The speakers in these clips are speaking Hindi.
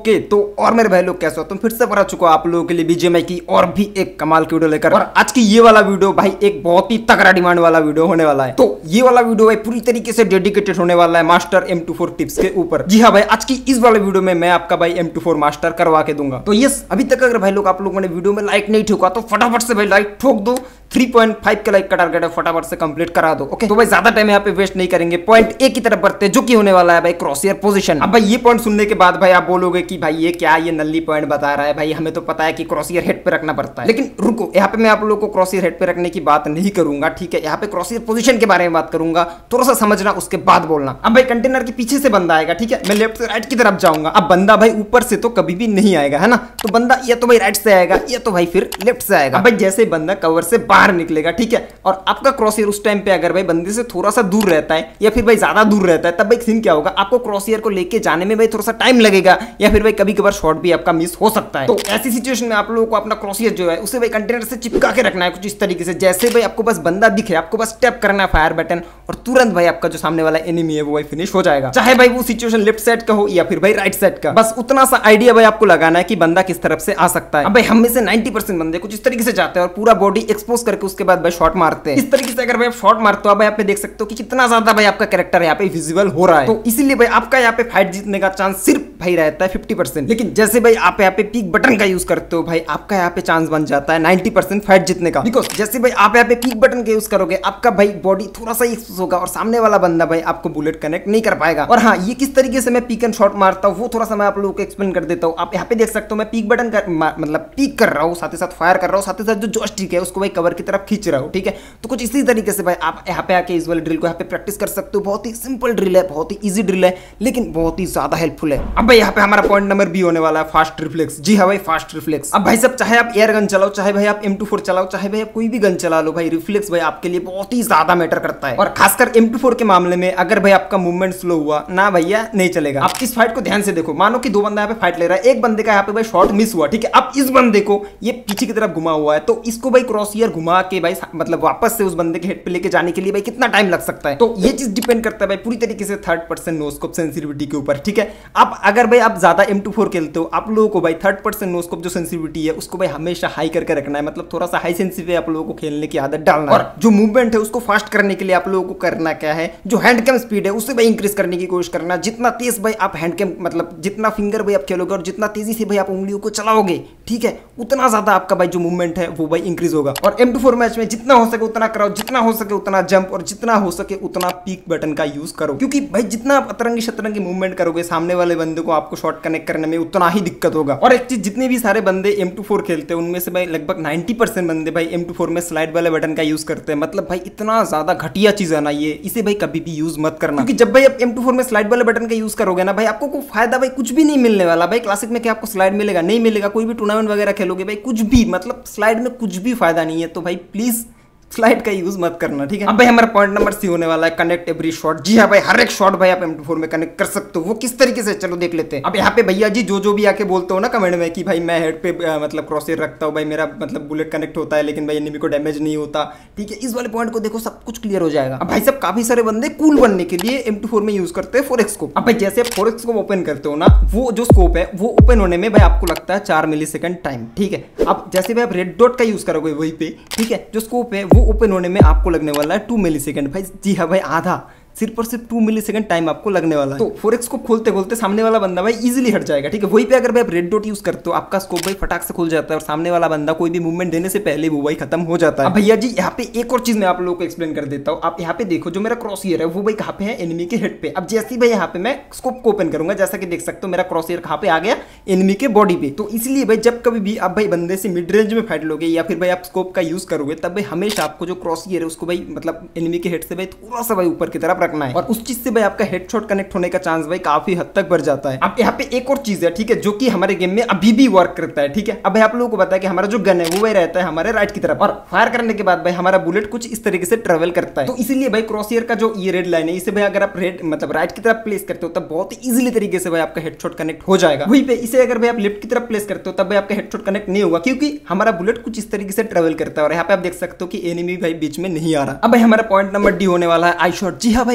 ओके तो और मेरे भाई लोग कैसे हो, तुम फिर से पर आ चुका आप लोगों के लिए बीजीएमआई की और भी एक कमाल की वीडियो लेकर। और आज की ये वाला वीडियो भाई एक बहुत ही तगड़ा डिमांड वाला वीडियो होने वाला है। तो ये वाला वीडियो भाई पूरी तरीके से डेडिकेटेड होने वाला है मास्टर M24 टिप्स के ऊपर। जी हाँ भाई, आज की इस वाले वीडियो में मैं आपका भाई M24 मास्टर करवा के दूंगा। तो यस, अभी तक अगर भाई लोग आप लोगों ने वीडियो में लाइक नहीं ठोका तो फटाफट से भाई लाइक ठोक दो। 3.5 के लाइक का टारगेट है, फटाफट से कंप्लीट करा दो। ओके तो भाई ज्यादा टाइम यहाँ पे वेस्ट नहीं करेंगे, पॉइंट ए की तरफ बढ़ते जो कि होने वाला है भाई क्रॉसहेयर पोजीशन। अब भाई ये पॉइंट सुनने के बाद भाई आप बोलोगे कि भाई ये क्या, ये नल्ली पॉइंट बता रहा है, भाई हमें तो पता है कि क्रॉसहेयर हेड पे रखना पड़ता है। लेकिन रुको, यहाँ पे मैं आप लोगों को क्रॉसहेयर हेड पे रखने की बात नहीं करूंगा, ठीक है। यहाँ पे क्रॉसहेयर पोजीशन के बारे में बात करूंगा, थोड़ा सा समझना उसके बाद बोलना। अब भाई कंटेनर के पीछे से बंदा आएगा, ठीक है, मैं लेफ्ट से राइट की तरफ जाऊंगा। अब बंदा भाई ऊपर से तो कभी भी नहीं आएगा, है ना, तो बंदा या तो भाई राइट से आएगा या तो भाई फिर लेफ्ट से आएगा। भाई जैसे बंदा कवर से बाहर निकलेगा, ठीक है, और आपका क्रॉसहेयर उस टाइम पे अगर भाई बंदे से थोड़ा सा दूर रहता है या फिर भाई ज्यादा दूर रहता है, तब भाई सीन क्या होगा, आपको क्रॉसहेयर को लेके जाने में भाई थोड़ा सा टाइम लगेगा या फिर भाई कभी कभार शॉट भी आपका मिस हो सकता है। तो ऐसी सिचुएशन में आप लोगों को अपना क्रॉसहेयर जो है उसे भाई कंटेनर से चिपका के रखना है कुछ इस तरीके से। जैसे भाई आपको बस बंदा दिखे, आपको बस टैप करना है फायर बटन और तुरंत भाई आपका जो सामने वाला एनिमी है वो भाई फिनिश हो जाएगा। चाहे भाई वो सिचुएशन लेफ्ट साइड का हो या फिर भाई राइट साइड का, बस उतना सा आइडिया भाई आपको लगाना है कि बंदा किस तरफ से आ सकता है। अब भाई हम में से 90% बंदे कुछ इस तरीके से जाते हैं और पूरा बॉडी एक्सपोज करके उसके बाद भाई शॉट मारते हैं। इस तरीके से अगर भाई आप शॉट मारते हो, आप देख सकते हो कि कितना ज्यादा भाई आपका कैरेक्टर यहाँ पे विजिबल हो रहा है। तो इसीलिए भाई आपका यहाँ पे फाइट जीतने का चांस सिर्फ भाई रहता है 50%। लेकिन जैसे भाई आप यहाँ पे पीक बटन का यूज करते हो, भाई आपका यहाँ पे चांस बन जाता है 90% फाइट जीतने का। बिकॉज जैसे भाई आप यहाँ पे पीक बटन का यूज करोगे, आपका भाई बॉडी थोड़ा सा एक्सपोज होगा और सामने वाला बंदा भाई आपको बुलेट कनेक्ट नहीं कर पाएगा। और हाँ, ये किस तरीके से मैं पीक एंड शॉट मारता हूँ वो थोड़ा सा मैं आप लोगों को एक्सप्लेन कर देता हूँ। आप यहाँ पे देख सकते हो मैं पीक बटन का मतलब पीक कर रहा हूँ, साथ ही साथ फायर कर रहा हूँ, साथ ही साथ जो जॉयस्टिक है उसको भाई कवर की तरफ खींच रहा हूँ, ठीक है। तो कुछ इसी तरीके से भाई आप यहाँ पे आके इस वाले ड्रिल को यहाँ पे प्रैक्टिस कर सकते हो। बहुत ही सिंपल ड्रिल है, बहुत ही इजी ड्रिल है, लेकिन बहुत ही ज्यादा हेल्पफुल है। अब भाई यहाँ पे हमारा पॉइंट नंबर बी होने वाला है फास्ट रिफ्लेक्स। जी हाँ भाई, फास्ट रिफ्लेक्स। अब भाई सब चाहे आप एयर गन चलाओ, चाहे भाई आप M24 चलाओ, चाहे भाई आप कोई भी गन चला लो, भाई रिफ्लेक्स भाई आपके लिए बहुत ही ज्यादा मैटर करता है। और खासकर M24 के मामले में अगर भाई आपका मूवमेंट स्लो हुआ ना भैया नहीं चलेगा। आप इस फाइट को ध्यान से देखो, मानो कि दो बंदा यहाँ पे फाइट ले रहा है, एक बंदे का यहाँ पे भाई शॉट मिस हुआ, ठीक है। अब इस बंदे को ये पीछे की तरफ घुमा हुआ है, तो इसको भाई क्रॉसहेयर घुमा के भाई मतलब वापस से उस बंदे के हेड पे लेके जाने के लिए भाई कितना टाइम लग सकता है। तो ये चीज डिपेंड करता है भाई पूरी तरीके से थर्ड पर्सन नोस्कोप सेंसिटिविटी के ऊपर, ठीक है। आप अगर भाई आप ज्यादा M24 खेलते हो, आप लोगों को भाई थर्ड पर्सन नोस्कोप जो सेंसिटिविटी है उसको भाई हमेशा हाई करके रखना है, मतलब थोड़ा सा हाई सेंसिटिव आप लोगों को खेलने की आदत डालना है। और जो मूवमेंट है उसको फास्ट करने के लिए आप लोगों को करना क्या है, जो हैंड कैम स्पीड है उससे भाई इंक्रीज करने की कोशिश करना। जितना तेज भाई आप हैंड कैम मतलब जितना फिंगर भाई आप खेलोगे और जितना तेजी से भाई आप उंगलियों को चलाओगे, ठीक है, उतना ज्यादा आपका भाई जो मूवमेंट है वो भाई इंक्रीज होगा। और M24 मैच में जितना हो सके उतना कराओ, जितना हो सके उतना जंप और जितना हो सके उतना पीक बटन का यूज करो, क्योंकि भाई जितना आप अतरंगी शतरंगी मूवमेंट करोगे सामने वाले बंदे को आपको शॉट कनेक्ट करने में उतना ही दिक्कत होगा। और एक चीज, जितने भी सारे बंदे M24 खेलते हैं उनमें से भाई लगभग 90% बंदे भाई M24 में स्लाइड वाले बटन का यूज करते हैं। मतलब भाई इतना ज्यादा घटिया चीज है ना ये, इसे भाई कभी भी यूज मत करना, क्योंकि जब भाई आप M24 में स्लाइड वाले बटन का यूज करोगे ना भाई आपको कोई फायदा भाई कुछ भी नहीं मिलने वाला। भाई क्लासिक में क्या आपको स्लाइड मिलेगा? नहीं मिलेगा। कोई भी टूर्नामेंट वगैरह खेलोगे भाई कुछ भी मतलब स्लाइड में कुछ भी फायदा नहीं है। तो भाई प्लीज स्लाइड का यूज मत करना, ठीक है। अब भाई हमारा पॉइंट नंबर सी होने वाला है कनेक्ट एवरी शॉट। जी हाँ भाई, हर एक शॉट भाई आप M24 में कनेक्ट कर सकते हो। वो किस तरीके से, चलो देख लेते हैं। अब यहाँ पे भैया जी जो भी आके बोलते हो ना कमेंट में कि भाई मैं हेड पे मतलब क्रॉसहेयर रखता हूँ, भाई मेरा मतलब बुलेट कनेक्ट होता है लेकिन भाई एनिमी को डैमेज नहीं होता, ठीक है, इस वाले पॉइंट को देखो सब कुछ क्लियर हो जाएगा। अब भाई सब काफी सारे बंदे कूल बनने के लिए M24 में यूज करते हैं 4x स्कोप। अब भाई जैसे आप 4x स्कोप ओपन करते हो ना, वो जो स्कोप है वो ओपन होने में भाई आपको लगता है 4 मिलीसेकंड टाइम, ठीक है। अब जैसे भाई आप रेड डॉट का यूज करोगे वहीं पे, ठीक है, जो स्कोप है वो ओपन होने में आपको लगने वाला है 2 मिलीसेकंड। भाई जी हाँ भाई, आधा, सिर्फ और सिर्फ 2 मिलीसेकंड टाइम आपको लगने वाला है। तो 4x को खोलते खोलते सामने वाला बंदा भाई इजीली हट जाएगा, ठीक है। वहीं पे अगर भाई आप रेड डॉट यूज करते हो, आपका स्कोप भाई फटाक से खुल जाता है और सामने वाला बंदा कोई भी मूवमेंट देने से पहले वो भाई खत्म हो जाता है। अब भैया जी यहाँ पे एक और चीज मैं आप लोगों को एक्सप्लेन कर देता हूँ। आप यहाँ पे देखो जो मेरा क्रॉसहेयर है वो भाई कहाँ पे है, एनिमी के हेड पे। अब जैसे ही भाई यहाँ पे मैं स्कोप को ओपन करूंगा, जैसा कि देख सकते हो मेरा क्रॉसहेयर कहाँ पे आ गया, एनिमी के बॉडी पे। तो इसलिए भाई जब कभी भी आप भाई बंदे से मिड रेंज में फाइट लोगे या फिर भाई आप स्कोप का यूज करोगे, तब भाई हमेशा आपको जो क्रॉसहेयर है उसको भाई मतलब एनिमी के हेड से भाई थोड़ा सा भाई ऊपर की तरफ रखना है, और उस चीज से भाई आपका हेडशॉट कनेक्ट होने का चांस भाई काफी हद तक बढ़ जाता है। अब यहाँ पे एक और चीज है, ठीक है, जो कि हमारे गेम में अभी भी वर्क करता है, ठीक है। अब भाई आप लोगों को पता है कि हमारा जो गन है वो भाई रहता है हमारे राइट की तरफ, और फायर करने के बाद भाई हमारा बुलेट कुछ इस तरीके से ट्रेवल करता है। तो इसीलिए भाई क्रॉसहेयर का जो ये रेड लाइन है, इसे भाई अगर आप रेड मतलब राइट की तरफ प्लेस करते हो तब बहुत ही इजीली तरीके से भाई आपका हेडशॉट कनेक्ट हो जाएगा। वहीं पे इसे अगर भाई आप लेफ्ट की तरफ प्लेस करते हो तब भाई आपका हेडशॉट कनेक्ट नहीं होगा, क्योंकि हमारा बुलेट कुछ इस तरीके से ट्रेवल करता है। और यहाँ पे आप देख सकते हो कि एनिमी भाई बीच में नहीं आ रहा। अब भाई हमारा पॉइंट नंबर डी होने वाला है आई शॉट। जी हाँ भाई,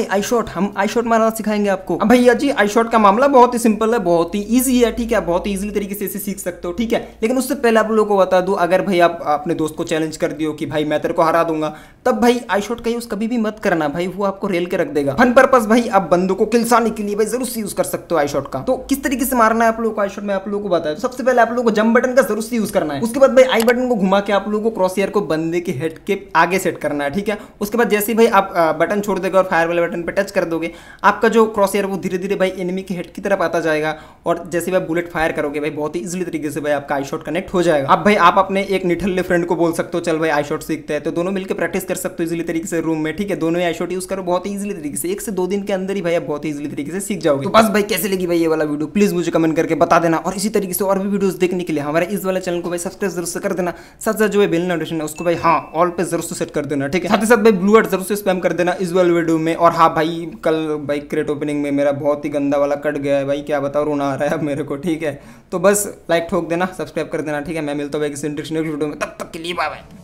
भाई आई शॉट, हम आई शॉट मारना सिखाएंगे आपको। अब भैया जी आई शॉट का मामला बहुत ही सिंपल है, बहुत ही ईजी है, ठीक है, बहुत ही ईजिली तरीके से इसे सीख सकते हो, ठीक है। लेकिन उससे पहले आप लोगों को बता दूं, अगर भाई आप अपने दोस्त को चैलेंज कर दियो कि भाई मैं तेरे को हरा दूंगा, तब भाई आई शॉट का यूज कभी भी मत करना भाई, वो आपको रेल के रख देगा। फन पर्पस भाई आप बंदों को किलसाने के लिए भाई जरूर से यूज कर सकते हो आई शॉट का। तो किस तरीके से मारना है आप लोगों को आई शॉट में आप लोगों को बताया। तो सबसे पहले आप लोगों को जंप बटन का जरूर से यूज करना है। उसके बाद भाई आई बटन को घुमा के आप लोगों को क्रॉस एयर को बंदे के हेड के आगे सेट करना है, ठीक है। उसके बाद जैसे ही भाई आप बटन छोड़ देगा और फायर वाले बटन पे टच कर दोगे, आपका जो क्रॉस एयर वो धीरे धीरे भाई एनिमी के हेड की तरफ आता जाएगा और जैसे भाई बुलेट फायर करोगे भाई बहुत ही इजीली तरीके से भाई आपका आई शॉट कनेक्ट हो जाएगा। अब भाई आप अपने एक निठल्ले फ्रेंड को बोल सकते हो चल भाई आई शॉट सीखते हैं, तो दोनों मिलकर प्रैक्टिस कर सकते हो इजीली तरीके से रूम में, ठीक है। दोनों ही आई शॉट यूज करो बहुत ही इजीली तरीके से, 1 से 2 दिन के अंदर ही भाई आप बहुत ही इजीली तरीके से सीख जाओगे। तो बस भाई कैसे लगी भाई ये वाला वीडियो प्लीज मुझे कमेंट करके बता देना, और इसी तरीके से और भी वीडियोस देखने के लिए हमारे इस वाले चैनल को भाई सब्सक्राइब जरूर से कर देना। साथ साथ जो है बेल नोटिफिकेशन है उसको भाई हाँ ऑल पे जरूर से सेट कर देना, ठीक है। साथ ही साथ भाई ब्लू हार्ट जरूर से स्पैम कर देना इस वाले वीडियो में। और हाँ भाई कल भाई क्रेट ओपनिंग में मेरा बहुत ही गंदा वाला कट गया है भाई, क्या बताओ रोना आ रहा है अब मेरे को, ठीक है। तो बस लाइक ठोक देना, सब्सक्राइब कर देना, ठीक है। मैं मिलता हूँ भाई किसी इंटरेस्टिंग वीडियो में, तब तक के लिए बाय बाय।